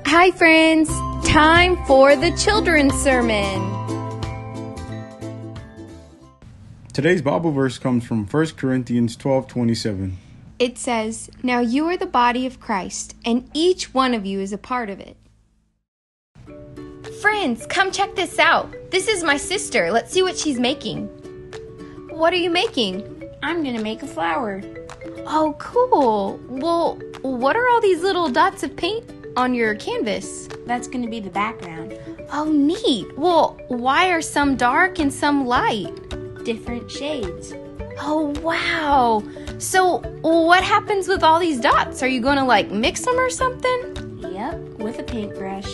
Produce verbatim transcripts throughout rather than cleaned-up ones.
Hi friends, time for the children's sermon. Today's Bible verse comes from First Corinthians twelve twenty-seven. It says, "Now you are the body of Christ, and each one of you is a part of it." Friends, come check this out. This is my sister. Let's see what she's making. What are you making? I'm gonna make a flower. Oh, cool. Well, what are all these little dots of paint on your canvas? That's gonna be the background. Oh, neat. Well, why are some dark and some light? Different shades. Oh, wow. So, what happens with all these dots? Are you gonna, like, mix them or something? Yep, with a paintbrush.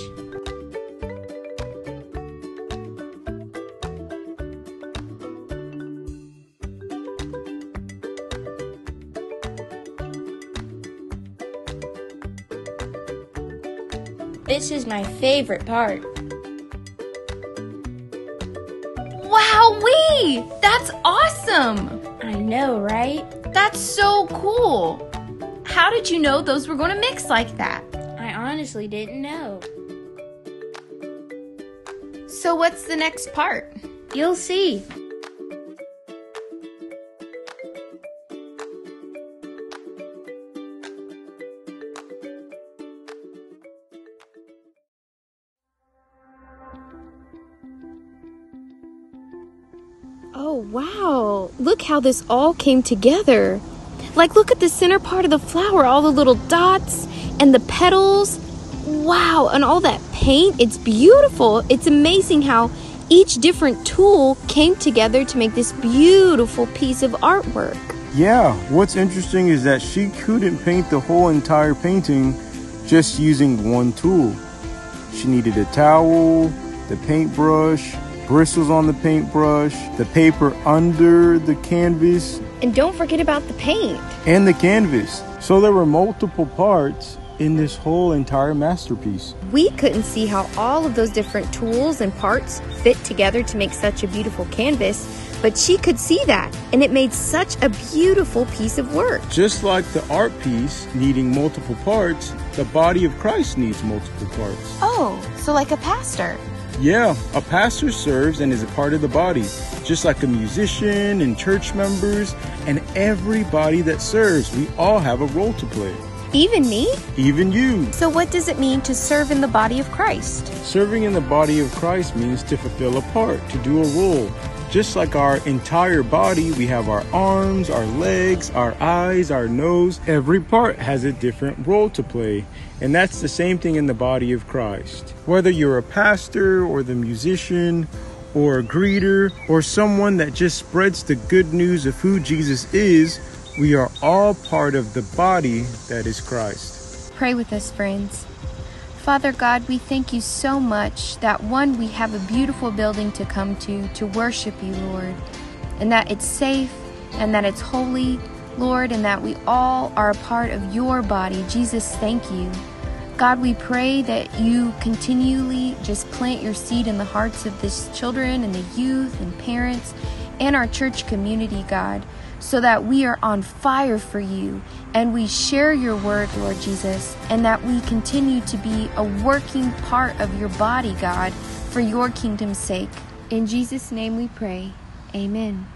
This is my favorite part. Wowee! That's awesome! I know, right? That's so cool! How did you know those were going to mix like that? I honestly didn't know. So what's the next part? You'll see. Oh, wow. Look how this all came together. Like, look at the center part of the flower, all the little dots and the petals. Wow, and all that paint. It's beautiful. It's amazing how each different tool came together to make this beautiful piece of artwork. Yeah, what's interesting is that she couldn't paint the whole entire painting just using one tool. She needed a towel, the paintbrush, bristles on the paintbrush, the paper under the canvas, And don't forget about the paint. and the canvas. So there were multiple parts in this whole entire masterpiece. We couldn't see how all of those different tools and parts fit together to make such a beautiful canvas, but she could see that, and it made such a beautiful piece of work. Just like the art piece needing multiple parts, the body of Christ needs multiple parts. Oh, so like a pastor. Yeah, a pastor serves and is a part of the body, just like a musician and church members and everybody that serves. We all have a role to play. Even me? Even you. So what does it mean to serve in the body of Christ? Serving in the body of Christ means to fulfill a part, to do a role. Just like our entire body, we have our arms, our legs, our eyes, our nose. Every part has a different role to play. And that's the same thing in the body of Christ. Whether you're a pastor or the musician or a greeter or someone that just spreads the good news of who Jesus is, we are all part of the body that is Christ. Pray with us, friends. Father God, we thank you so much that, one, we have a beautiful building to come to, to worship you, Lord, and that it's safe and that it's holy, Lord, and that we all are a part of your body. Jesus, thank you. God, we pray that you continually just plant your seed in the hearts of these children and the youth and parents and our church community, God, so that we are on fire for you and we share your word, Lord Jesus, and that we continue to be a working part of your body, God, for your kingdom's sake. In Jesus' name we pray. Amen.